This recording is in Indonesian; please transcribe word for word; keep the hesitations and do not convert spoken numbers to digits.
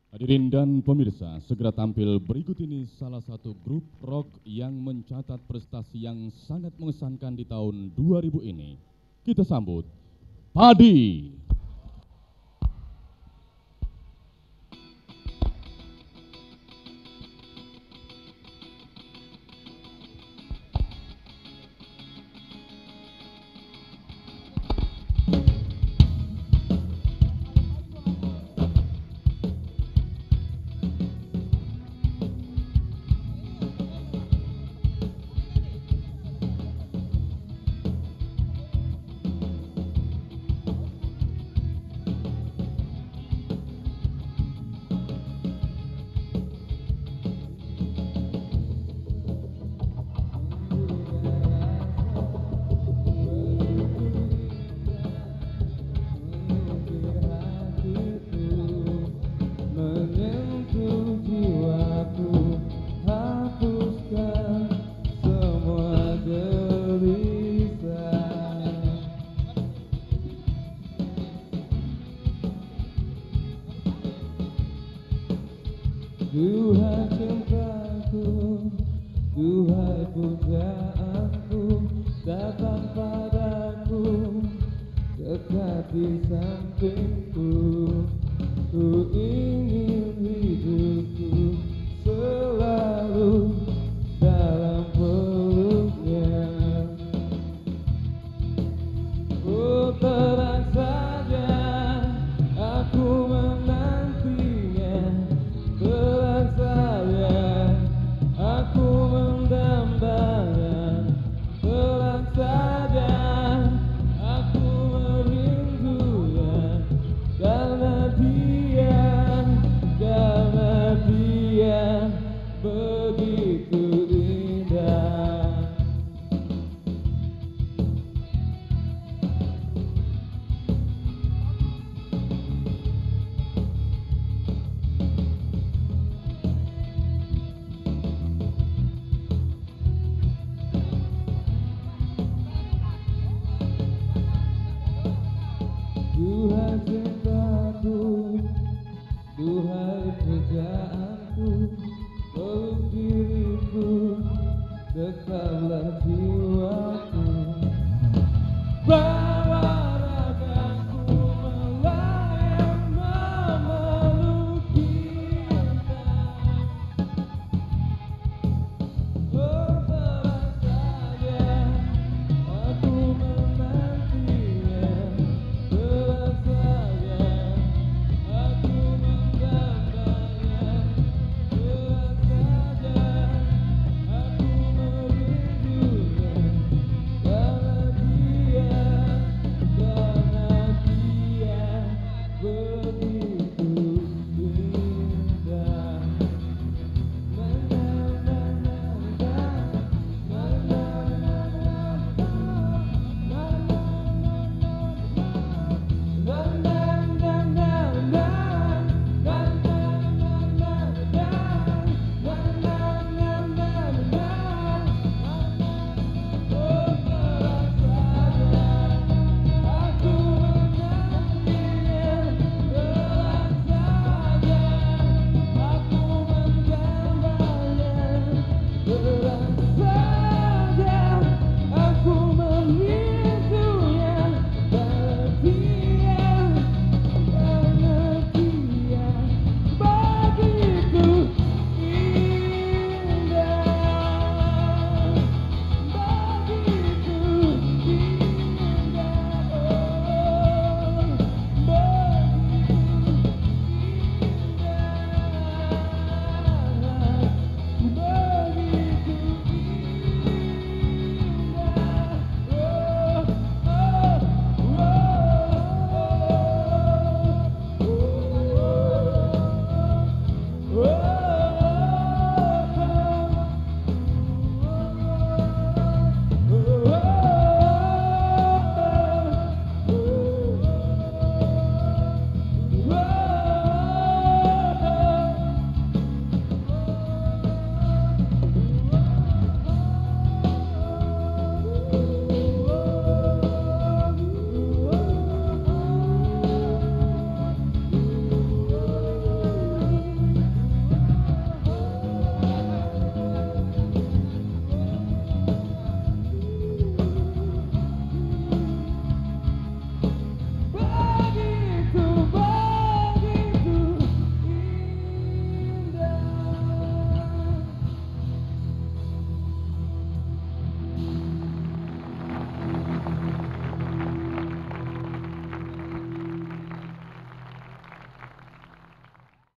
Hadirin dan pemirsa, segera tampil berikut ini salah satu grup rock yang mencatat prestasi yang sangat mengesankan di tahun dua ribu ini. Kita sambut Padi. Duhai cintaku, duhai pujaanku, datang padaku, dekat di sampingku. Ku ingin hidupku selalu dalam peluknya. Oh, tenang saja, aku menantinya. Tenang saja, aku mendambanya. Tenang saja, aku merindunya. Karena dia, karena dia begitu indah. Duhai cintaku, duhai pujaanku, peluk diriku, dekatlah jiwaku.